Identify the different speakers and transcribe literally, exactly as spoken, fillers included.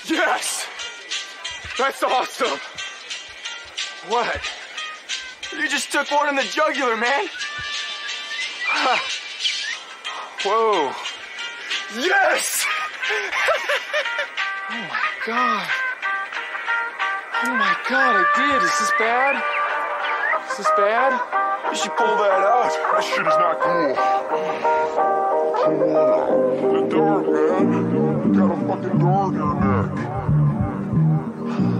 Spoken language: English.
Speaker 1: Yes! That's awesome! What? You just took one in the jugular, man! Ha. Whoa! Yes! Oh my god! Oh my god, I did! Is this bad? Is this bad? You should pull that out.
Speaker 2: That shit is not cool. Pull what out? The dart, man. You got a fucking dart in your neck.